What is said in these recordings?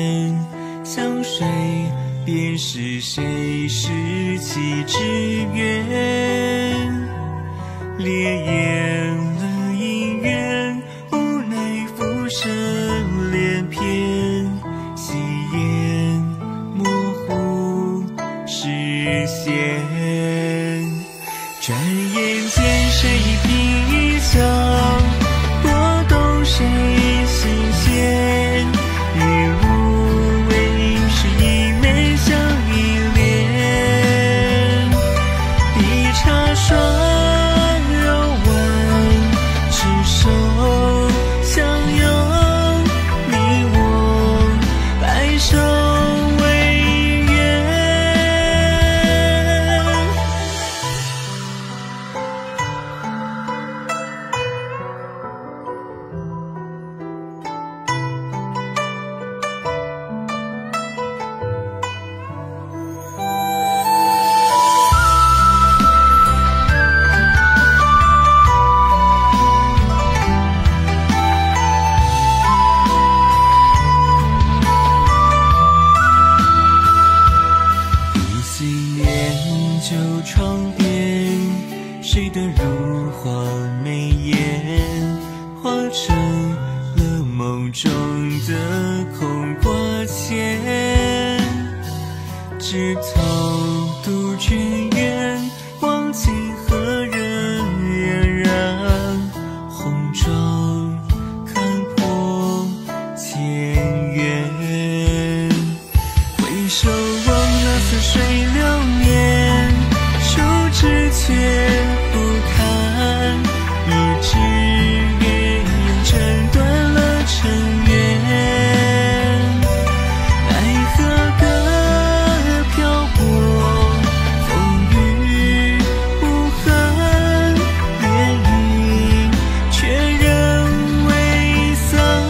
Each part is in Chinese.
片，相随便是谁拾起之缘。烈焰了姻缘，无奈浮生连篇，夕颜模糊视线。转眼间谁披香，拨动谁心弦，日无为是一眉相依恋，一茶双柔婉，执手相拥，你我白首为缘。旧窗边，谁的如花眉眼，化成了梦中的空挂牵。枝头独君远，忘记何人嫣然，红妆看破前缘。回首望那似水流年，枝却不堪，一枝月影斩断了尘缘。奈何歌漂泊，风雨无痕，恋影却人未散。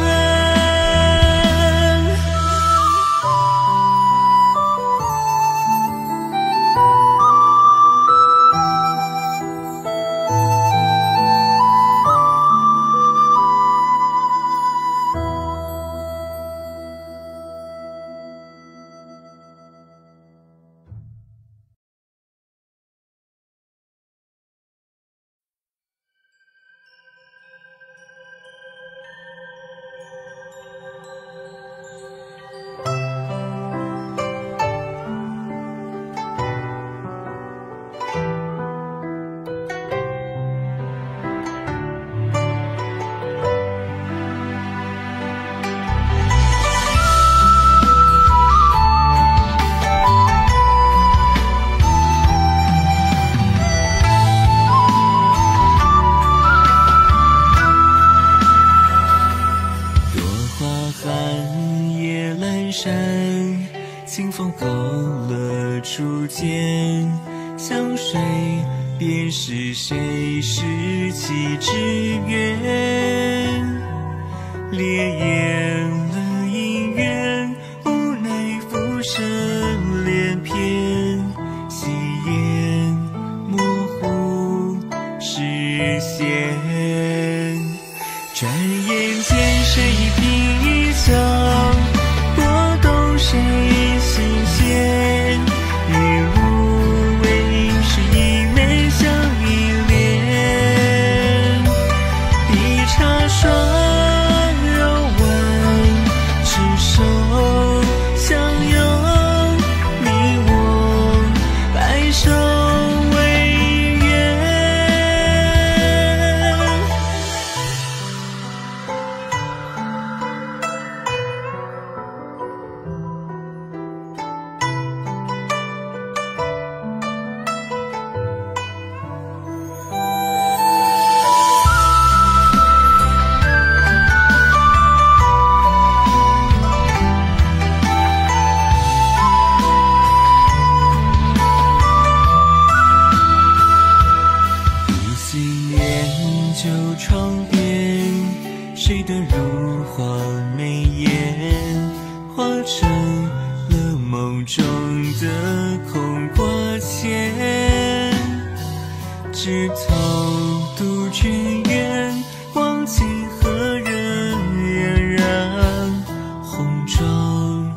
清风勾勒初见，相随便是谁拾起之缘。烈焰了姻缘，无奈浮生连篇，夕颜模糊视线。转眼间谁披香，拨动谁心弦，日无为是一眉相依恋，一茶双柔婉，执手相拥，你我白首为缘。旧窗边，谁的如花眉眼，化成了梦中的空挂牵。枝头独君远，忘记何人嫣然，红妆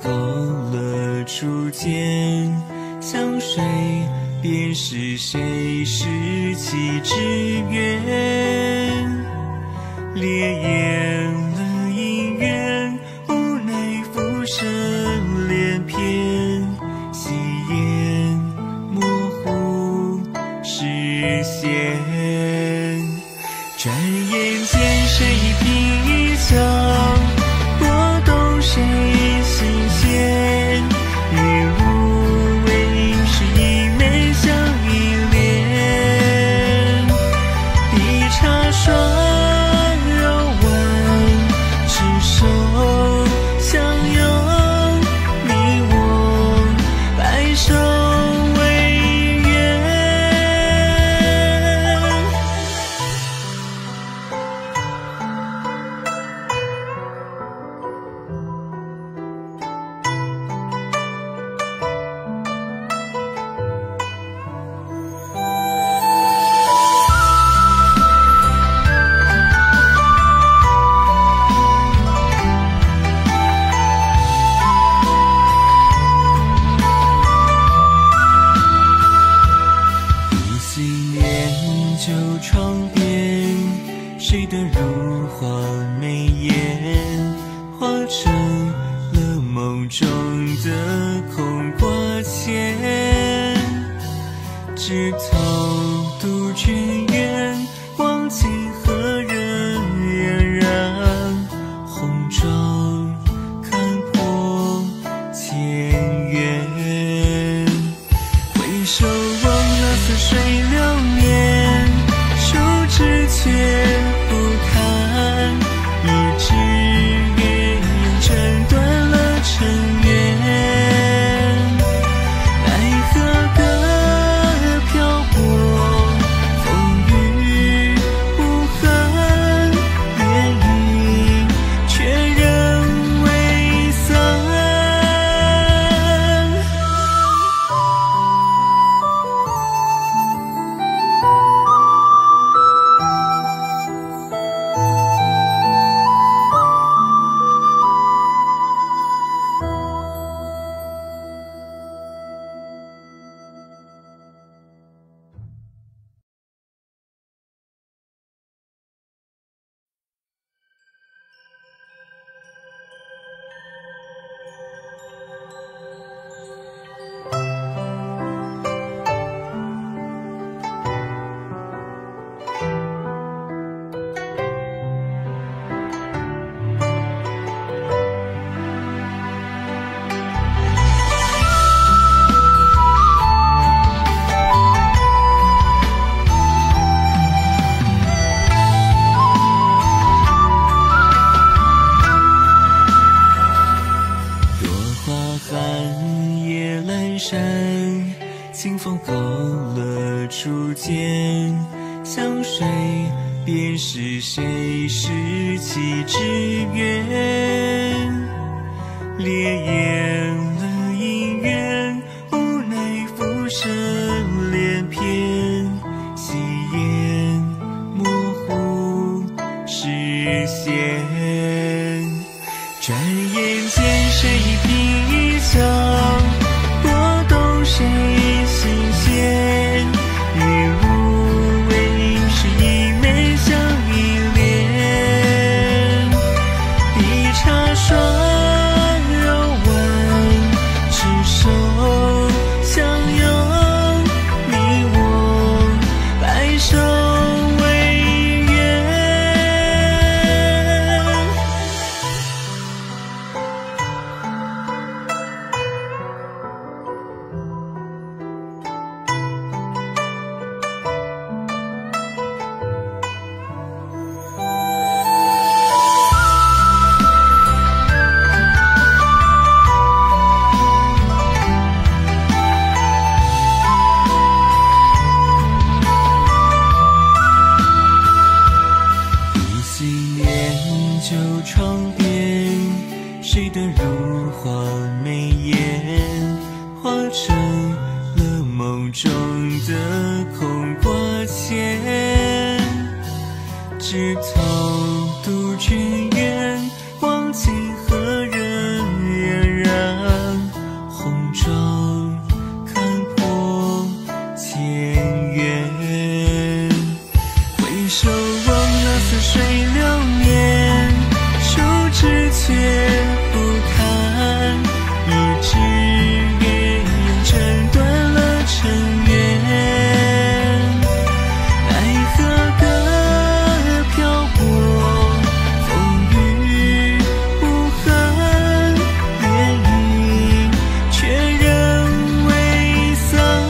够了初见，相随便是谁拾起之缘，烈焰了姻缘，无奈浮生连篇，夕颜模糊视线，转眼间谁披香，拨动谁心弦，日无为是一眉相依恋，一茶双柔婉，执手相拥，你我白首为缘。一心念旧窗边，谁的如花眉眼，化成了梦中的空挂牵，枝头杜鹃园，忘记何人嫣然，红妆看破前缘，回首忘了似水流年，树枝却不堪，一枝月影斩断了尘缘，奈何歌漂泊，风雨无痕，烟雨却仍未散。清风勾勒初见，相随便是谁拾起之缘，烈焰了姻缘，无奈浮生连篇，夕颜模糊视线，转眼间谁披香，拨动谁心弦，日无为是一眉相依恋，一茶双柔婉，执手相拥，你我白首为缘。旧窗边，谁的如花眉眼，化成了梦中的空挂牵，枝头杜鹃园，忘记何人嫣然， 水流年，树枝却不堪，一只鸳鸯挣断了尘缘。奈何歌漂泊，风雨无痕，连影却仍未散。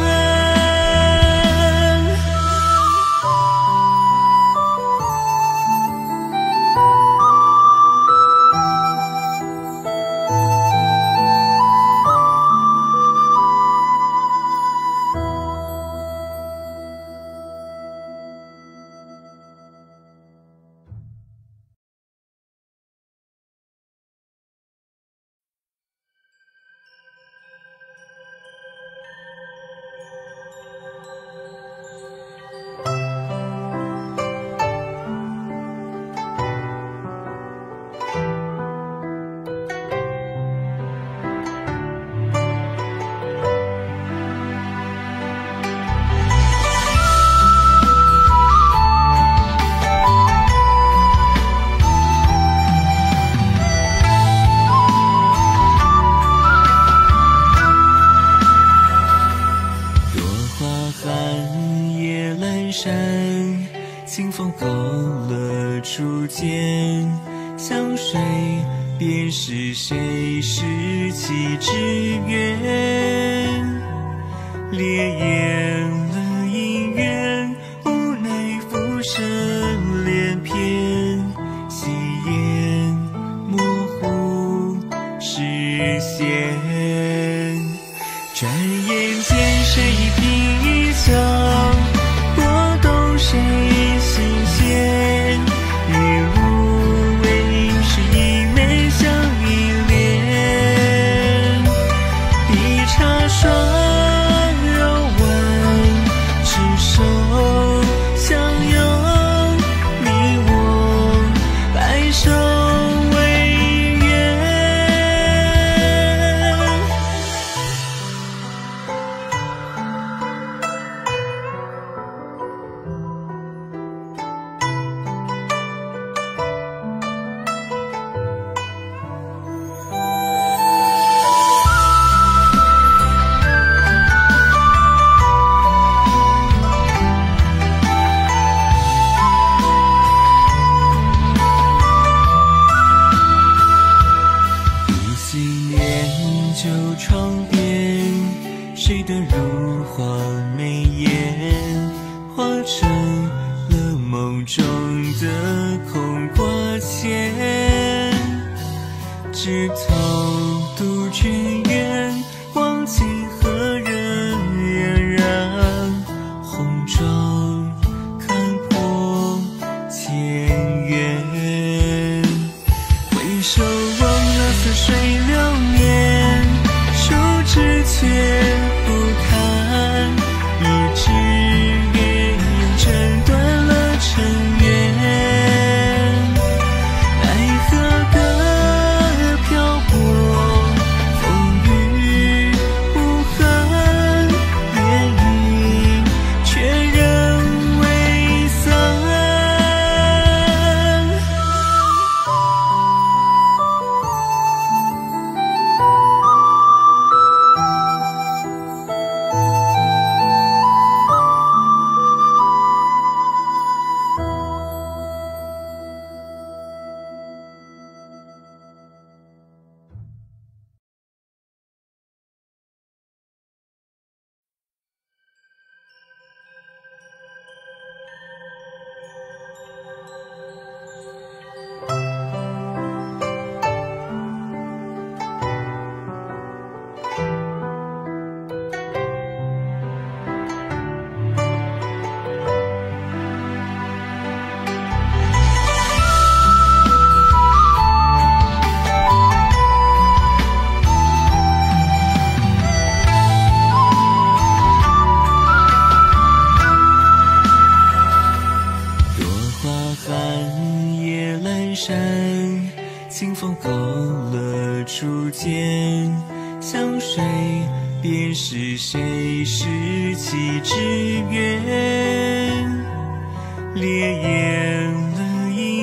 清风勾勒初见，相随便是谁拾起之缘。烈焰了姻缘，无奈浮生连篇，夕颜模糊视线。转眼间谁凭香，拨动谁心弦，一路为是一眉相依恋，一茶双柔婉，执手相拥，你我白首为缘。旧窗边，谁的如花眉眼，化成了梦中的空挂线。枝头杜鹃远，忘记何人俨然，红妆看破前缘。回首忘了似水流年，树枝却不堪，一只鸳鸯挣断了尘缘。奈何歌漂泊，风雨无痕，连影却仍未散。清风勾勒初见，相随便是谁拾起之缘。烈焰了姻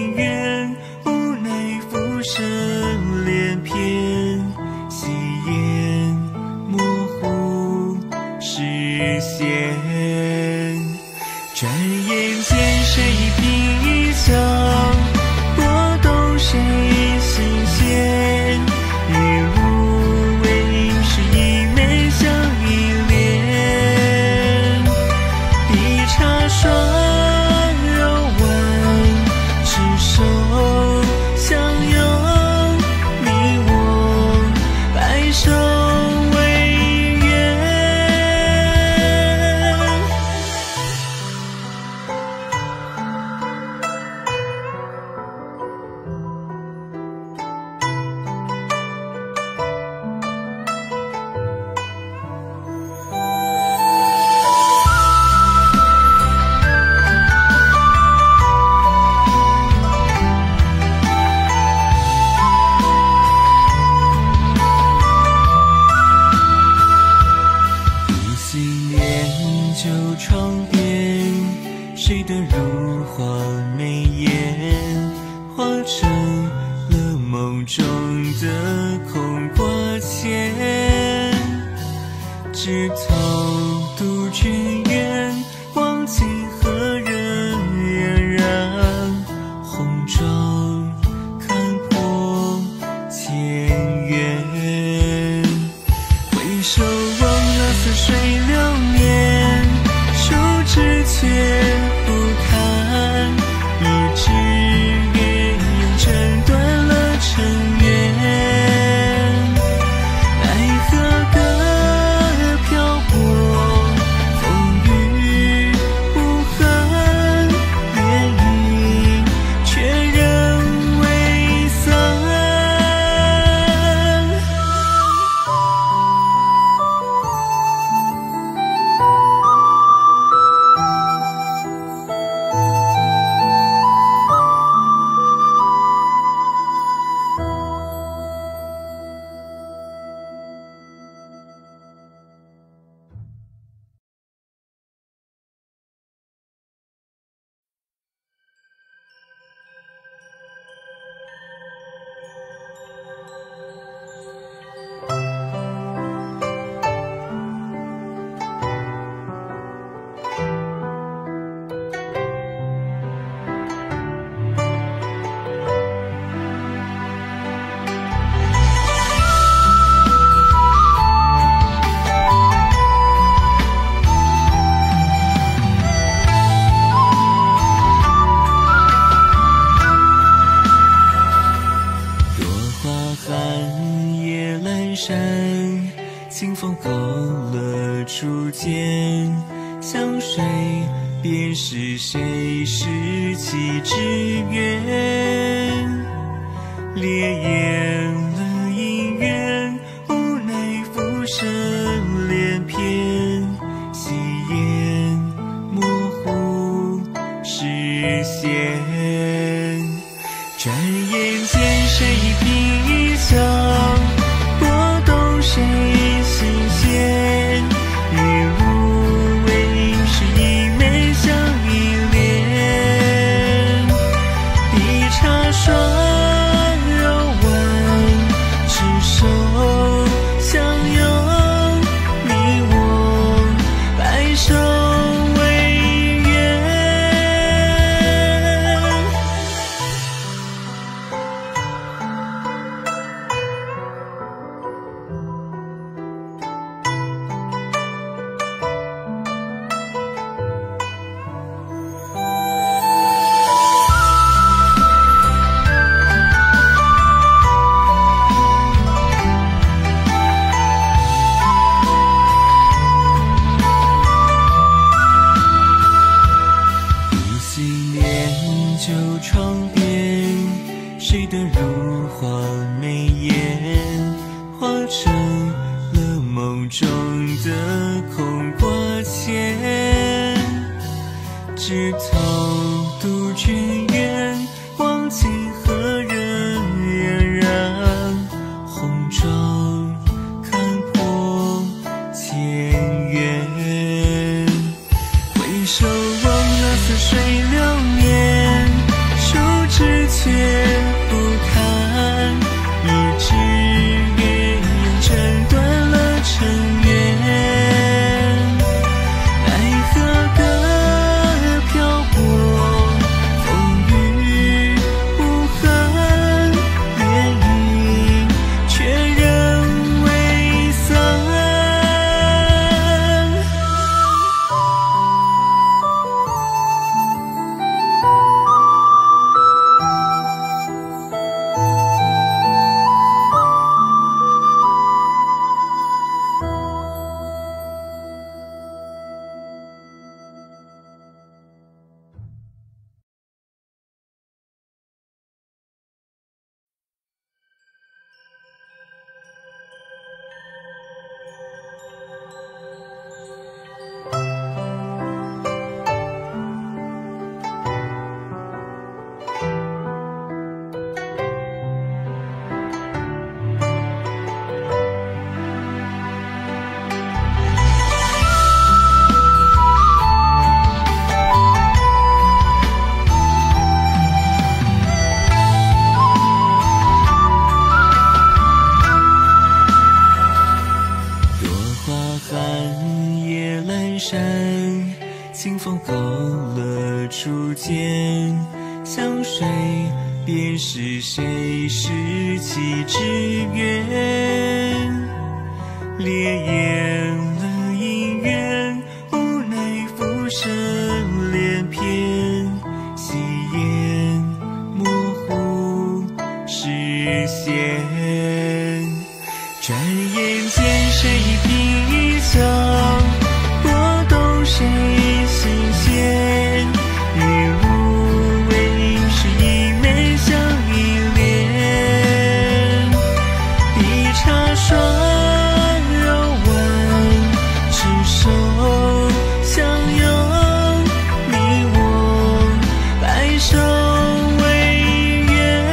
成了梦中的空挂牵，枝头杜鹃远，望尽何人嫣然，红妆看破前缘。回首忘了似水流年，树枝却不堪，一枝月影斩断了尘缘。奈何歌漂泊，风雨无痕，月影却仍未散。清风勾勒初见，相随便是谁拾起之缘。烈焰了姻缘，无奈浮生连篇，夕颜模糊视线。转眼间谁披香，拨动谁心弦，玉无为是一眉相依恋，一茶双柔婉，执手相拥，你我白首为缘。旧窗边，谁的如花眉眼，化成了梦中的空挂牵。枝头杜鹃远，望尽何人嫣然，红妆看破前缘。回首忘了似水流年，树枝却不堪，一枝月影斩断了尘缘。奈何歌漂泊， 便是谁拾起之缘，烈焰了姻缘，无奈浮生连篇，夕颜模糊视线，转眼间谁披香，拨动谁心弦，日无为是一眉相依恋，一茶双柔婉，执手相拥，你我白首为缘。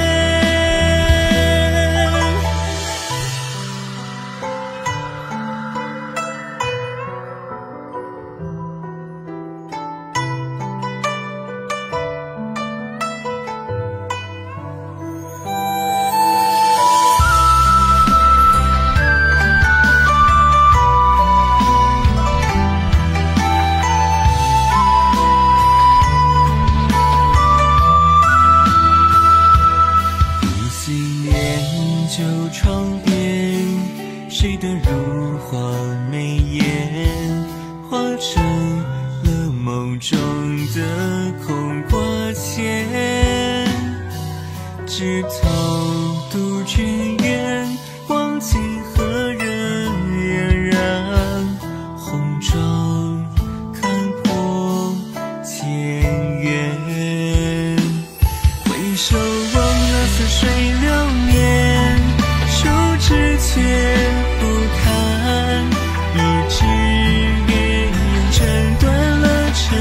旧窗边，谁的如花眉眼，化成了梦中的空挂牵。枝头杜鹃远，望尽何人嫣然，红妆看破前缘。回首望那似水流年，却不堪，一纸月圆斩断了尘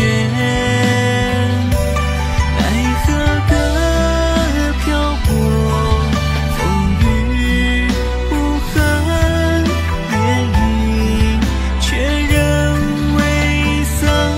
缘。奈何歌漂泊，风雨无痕，愿意却仍未散。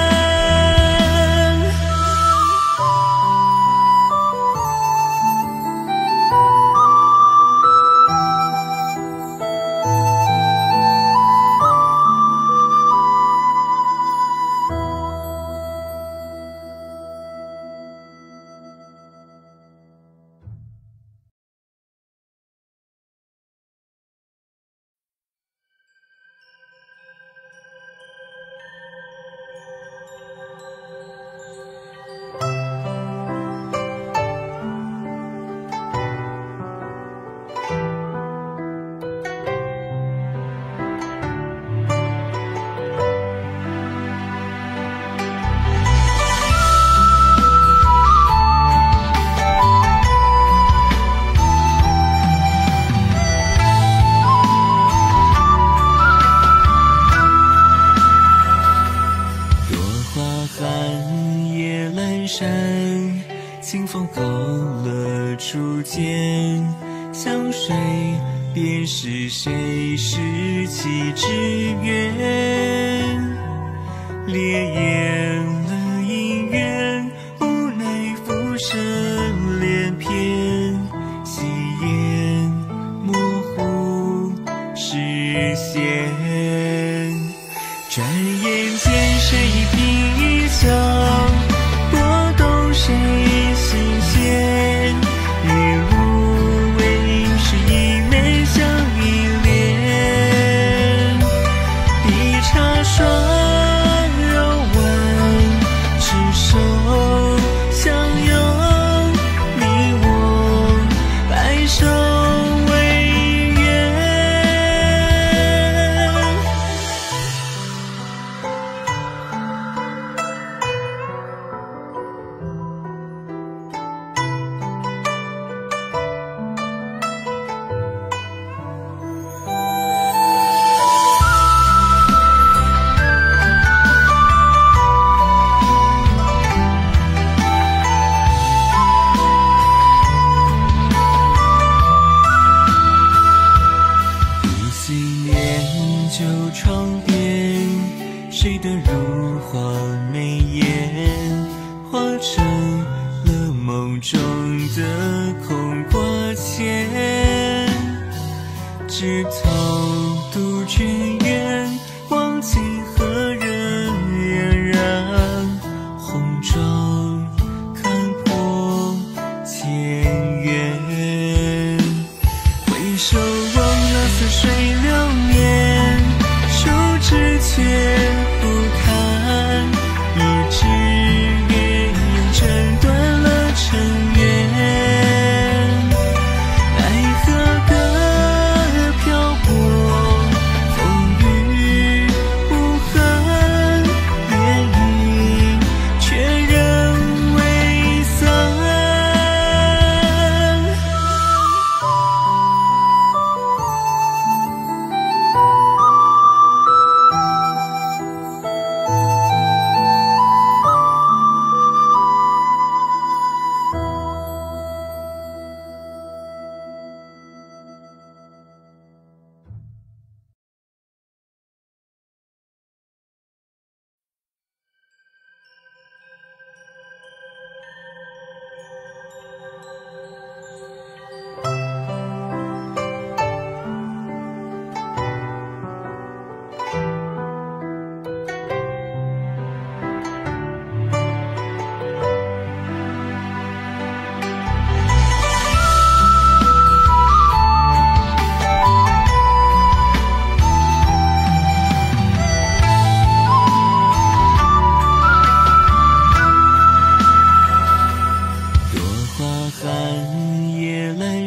清风勾勒初见，相随便是谁拾起之缘，烈焰了姻缘，无奈浮生连篇，夕颜模糊视线，转眼间谁披香，拨动谁心弦，日无为是一眉相依恋，一茶双柔婉，执手相拥，你我白首为缘。旧窗边，谁的如花眉眼，化成了梦中的空挂牵。枝头杜鹃远，望尽何人嫣然，红妆看破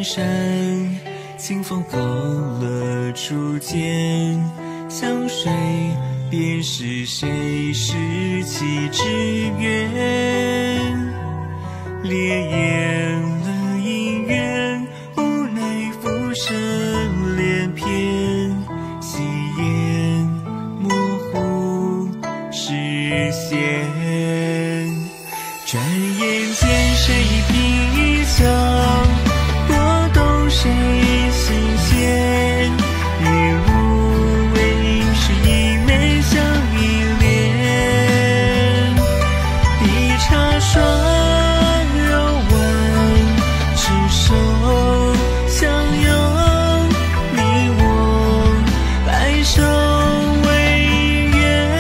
阑珊，清风勾勒初见，相随便是谁拾起之缘，烈焰了姻缘，无奈浮生连篇，夕颜模糊视线，转眼间谁披香，拨动谁心弦，日无为是一眉相依恋，一茶双柔婉，执手相拥，你我白首为缘。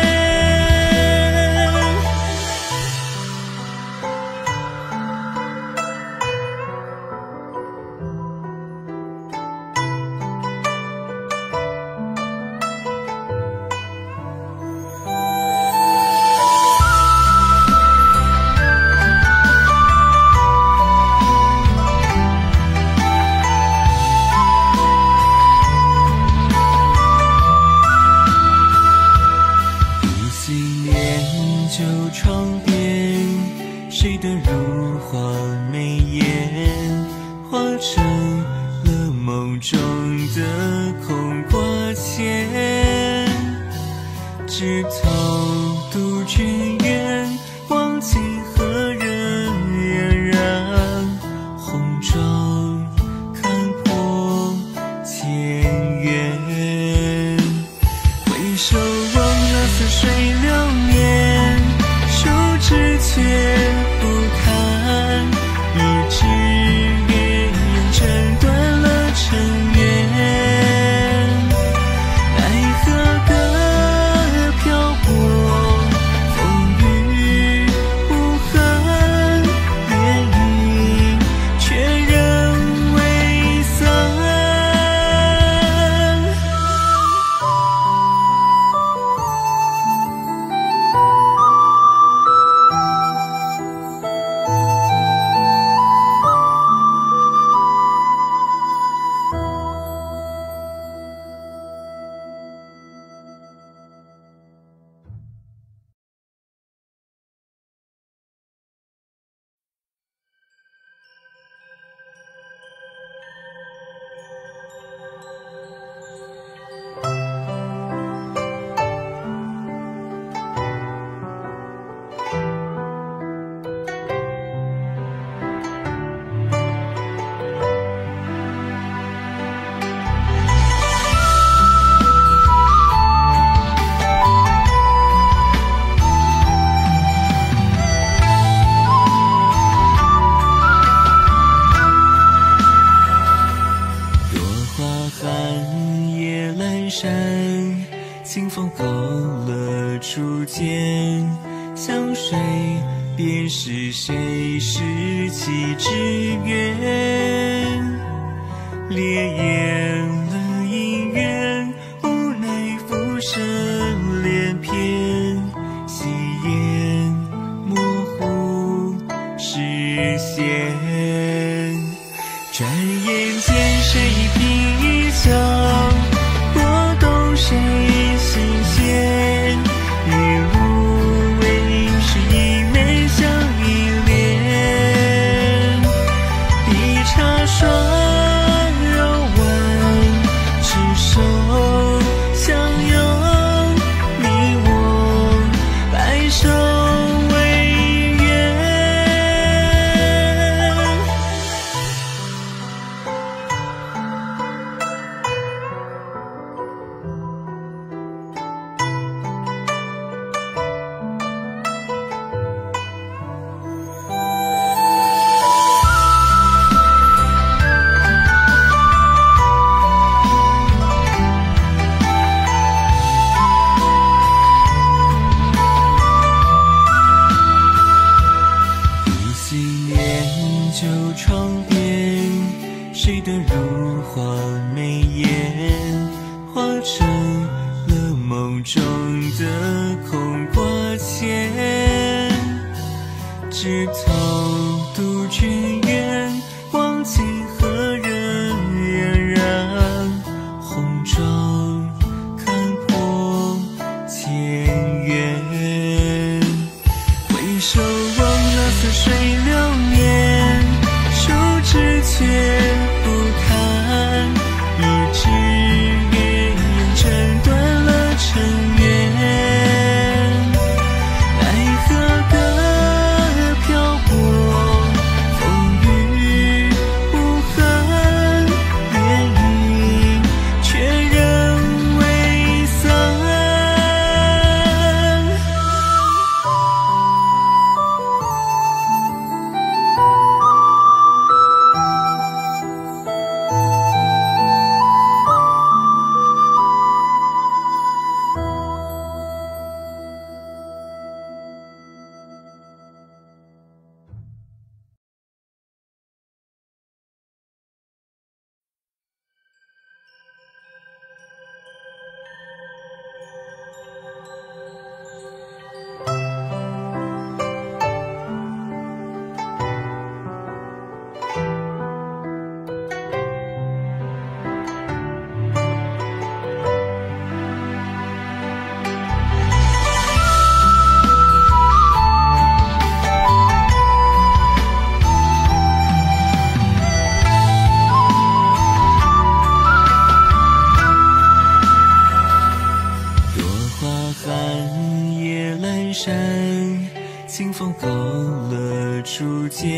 旧窗边，谁的如花眉眼，化成了梦中的空挂牵，枝头独君远，忘记何人嫣然，红妆看破前缘，回首望那似水流年，枝却不堪，一枝月圆斩断了尘缘，奈何歌漂泊，风雨无痕，恋意却仍未散。清风勾勒初见，相随便是谁拾起之缘，烈焰了姻缘，无奈浮生连篇，夕颜模糊视线，转眼间谁披香，拨动谁心弦，日无为是一眉相依恋，一茶双柔婉，执手相拥，你我白首为缘。旧窗边，谁的如花眉眼，化成了梦中的空挂牵，枝头独君远，忘记何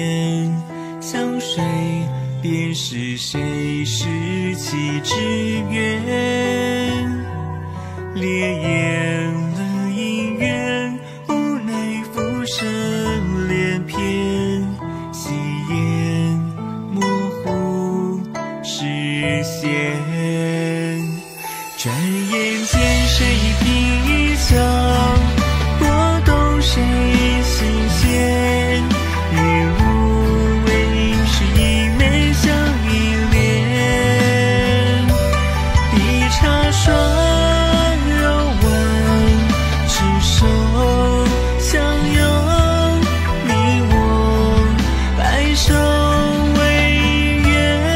边，相随便是谁拾起之缘，烈焰了姻缘，无奈浮生连篇，夕颜模糊视线，转眼间谁披香，拨动谁心弦，日无为是一眉相依恋，一茶双柔婉，执手相拥，你我白首为缘。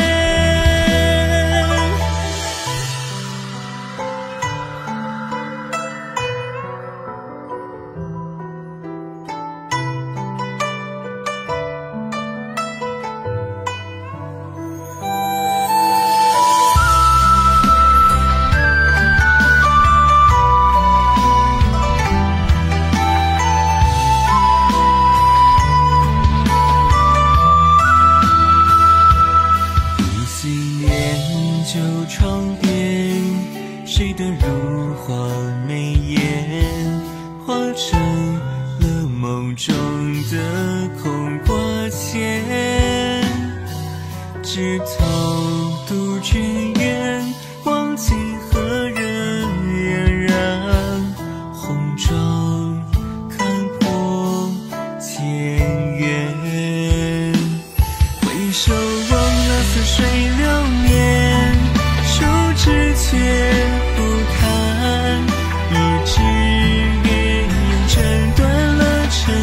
旧窗边，谁的如花眉眼，化成了梦中的空挂牵，枝头独君远，忘记何人嫣然，红妆看破前缘，回首忘了似水流年，却不堪，一纸月影斩断了尘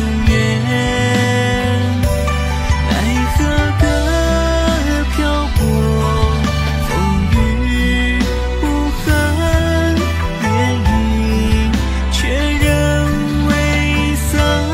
缘，奈何歌漂泊，风雨无痕，愿意却仍未散。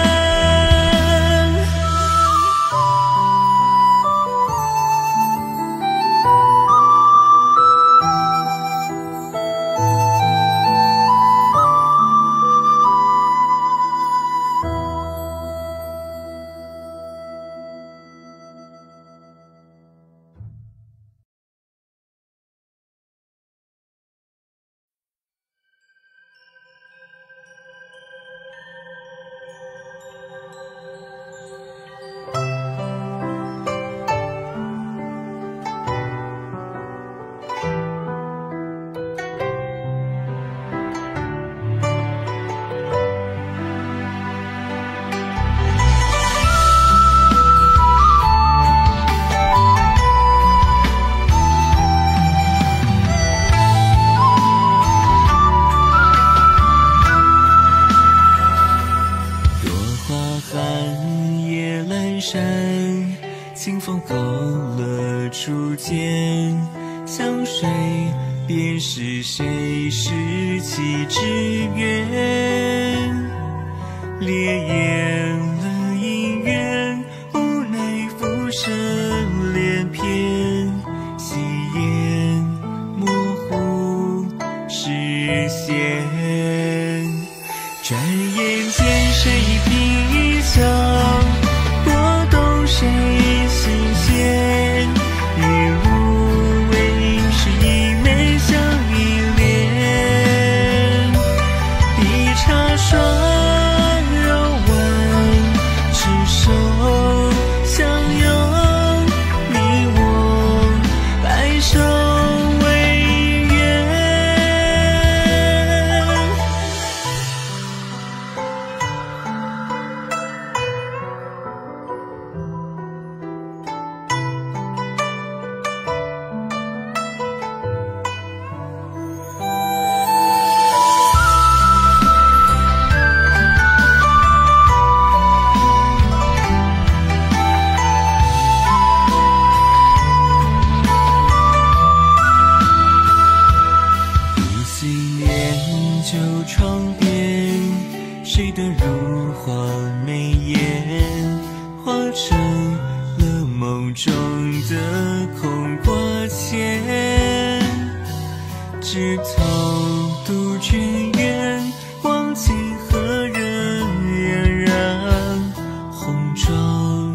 清风勾勒初见，相随便是谁拾起之缘，烈焰了姻缘，无奈浮生连篇，夕颜模糊视线，转眼间谁披香，拨动谁心弦，日无为是一眉相依恋，一茶双柔婉，执手相拥，你我白首为缘。旧窗边，谁的如花眉眼，化成了梦中的空挂牵，枝头独君远，忘记何人嫣然，红妆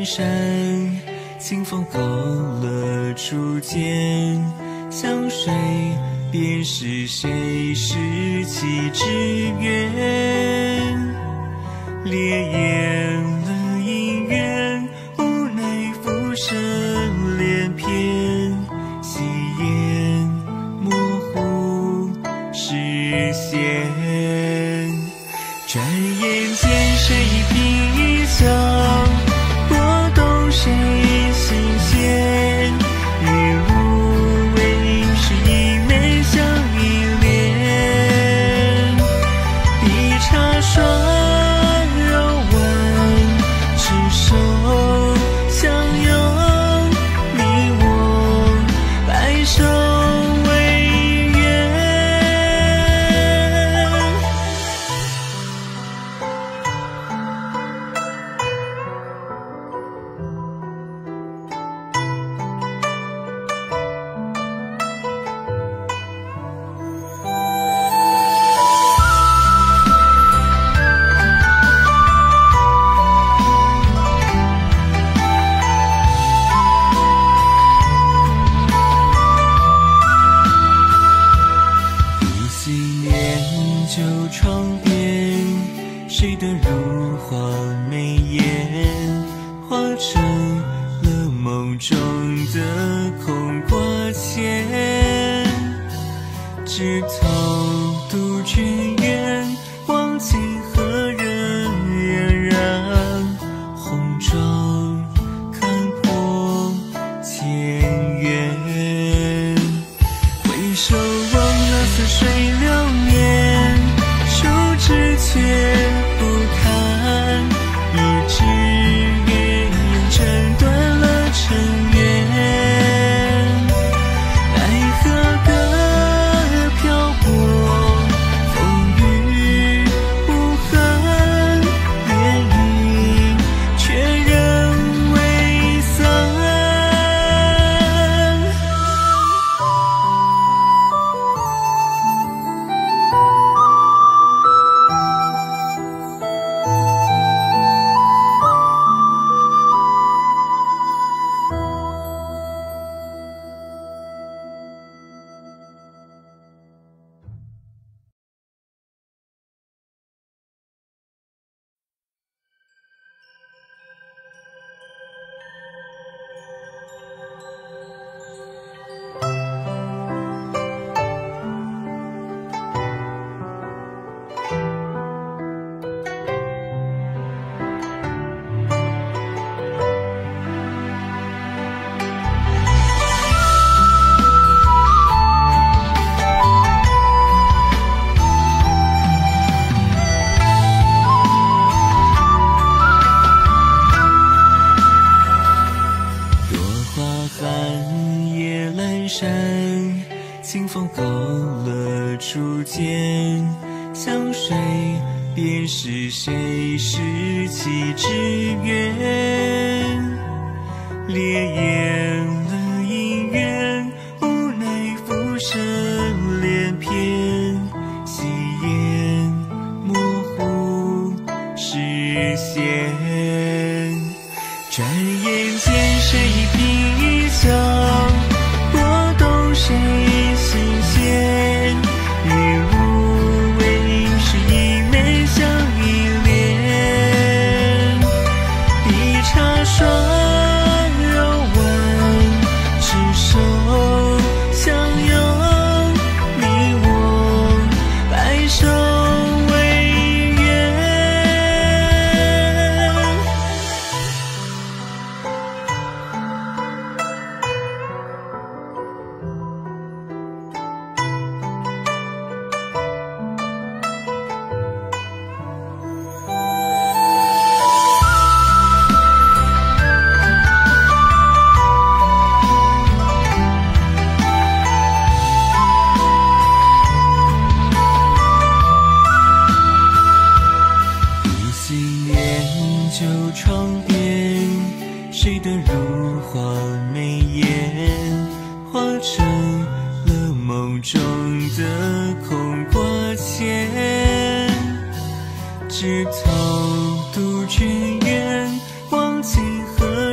山，清风勾勒初见，相随便是谁拾起之缘，烈焰了姻缘，无奈浮生连篇，夕颜模糊视线，转眼间谁披香，拨动谁心弦，日无为是一眉相依恋，一茶双柔婉，执手相拥，你我白首为缘。旧窗边，谁的如花眉眼，化成了梦中的空挂牵。枝头杜鹃远，忘情何人嫣然，红妆看破前缘。回首望那似水流年，却不堪，一纸月影斩断了尘缘。奈何歌漂泊，风雨无痕，恋影却仍未散。清风勾勒初见，相随便是谁拾起之缘，烈焰了姻缘，无奈浮生连篇，夕颜模糊视线，转眼间谁披香，拨动谁心弦，日无为是一眉相依恋，一茶双柔婉，执手相拥，你我白首为缘。旧窗边，谁的如花眉眼，化成了梦中的空挂牵。枝头杜鹃远，忘情何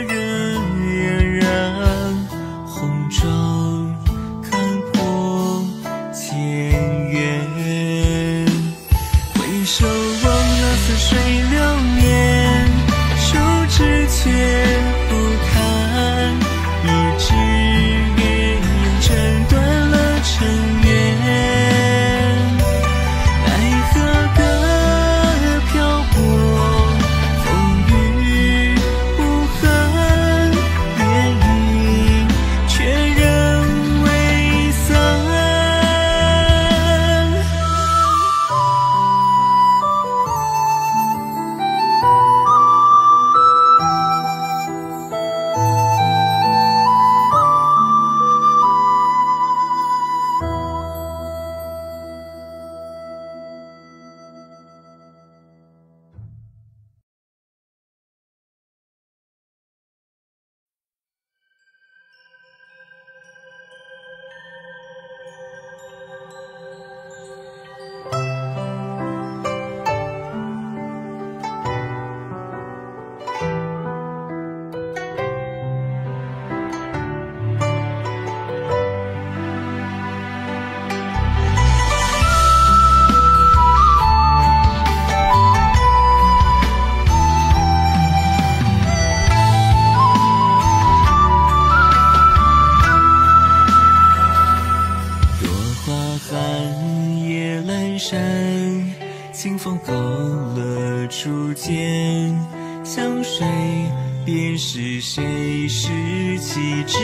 了初见，相随便是谁拾起之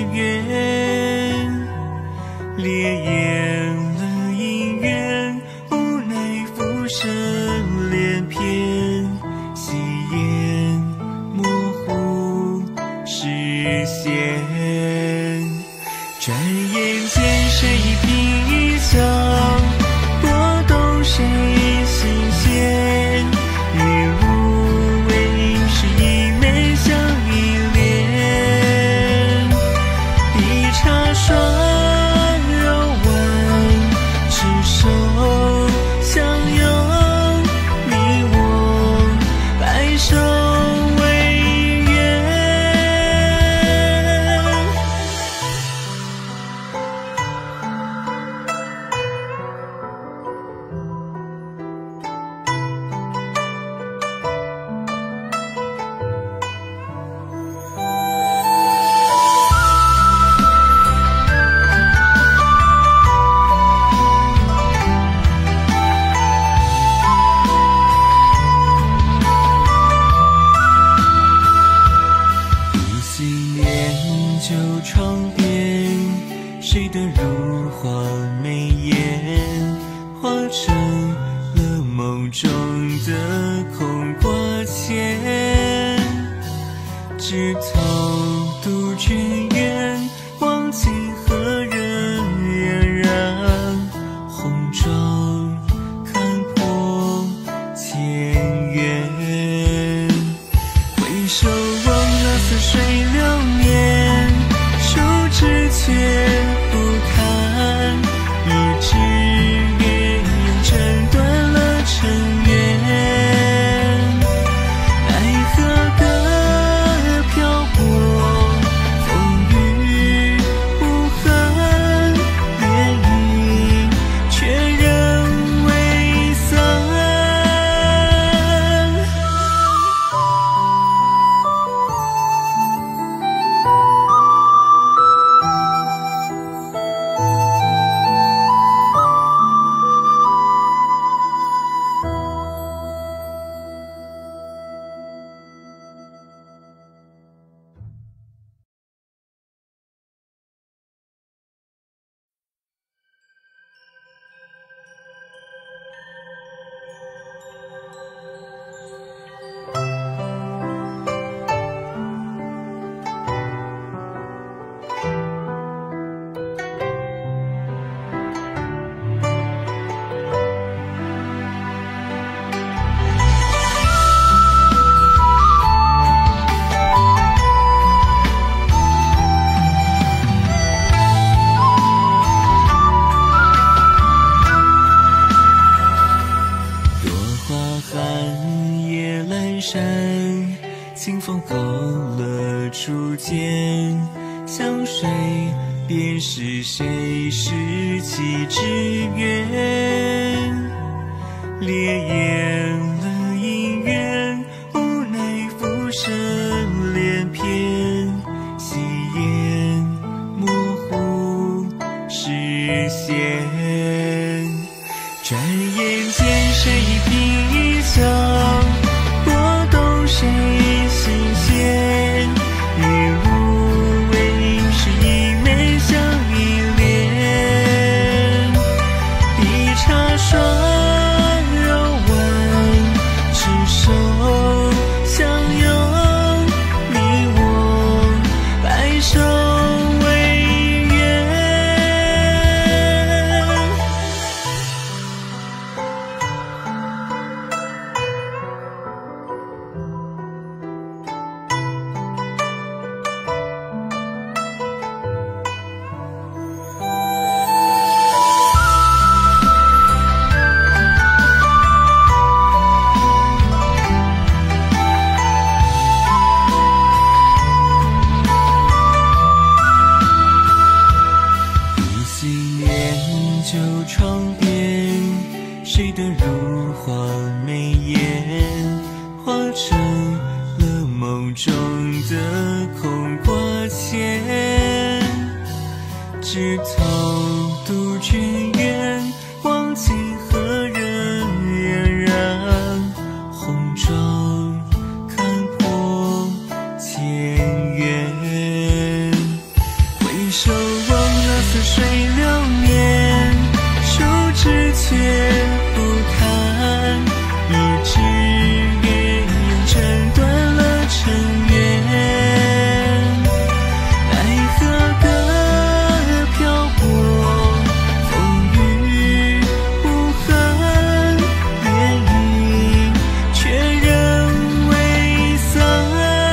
缘，烈焰了姻缘，无奈浮生连篇，夕颜模糊视线，转眼间谁披香，拨动谁心弦，日无为是一眉相依恋，一茶双柔婉，执手相拥，你我白首为缘。旧窗边，谁的如花眉眼，化成了梦中的空挂牵，枝头杜鹃园，忘记何人嫣然，红妆看破前缘，回首望那似水流年，却不堪，一纸月影斩断了尘缘，奈何歌漂泊，风雨无痕，恋影却仍未散。清风勾勒初见，相随便是谁拾起之缘，烈焰了姻缘，无奈浮生连篇，夕颜模糊视线，转眼间谁披香，拨动谁心弦，日无为是一眉相依恋，一茶双柔婉，执手相拥，你我白首为缘。旧窗边，谁的如花眉眼，化成了梦中的空挂牵，枝头杜鹃园，忘记何人嫣然，红中看破前缘，回首忘了似水流年，手指却不堪，一支月影斩断了尘缘，奈何歌漂泊，风雨无痕，恋影却仍未散。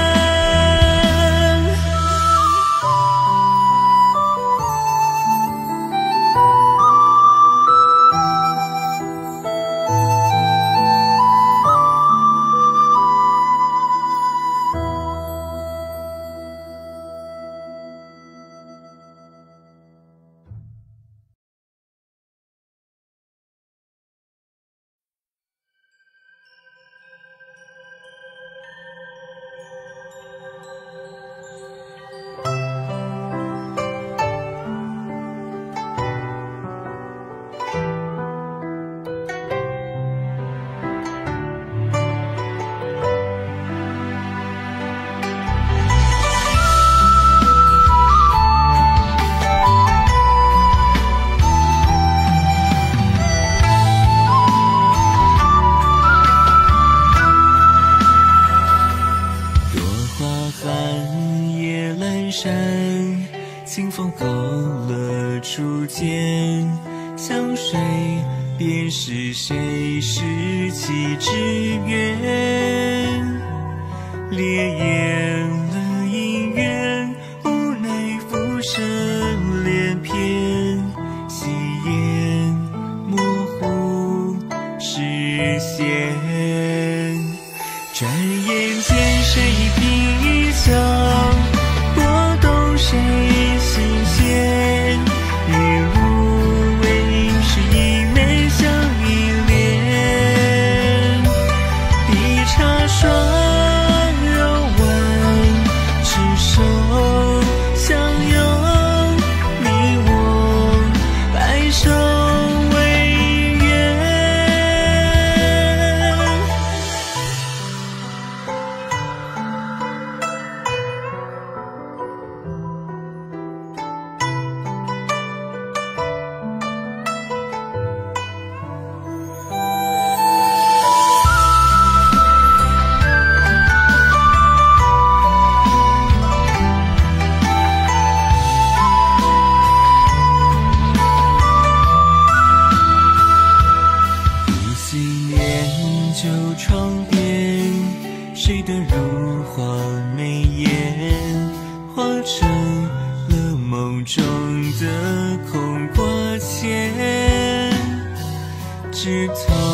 清风勾勒初见，相随便是谁拾起之缘，烈焰了姻缘，无奈浮生连篇，夕颜模糊视线，转眼间谁披香，拨动谁心弦，日无为是一眉相依恋，一茶双柔婉，执手相拥，你我白首为缘。旧窗边，谁的如花眉眼，化成了梦中的空挂牵，枝头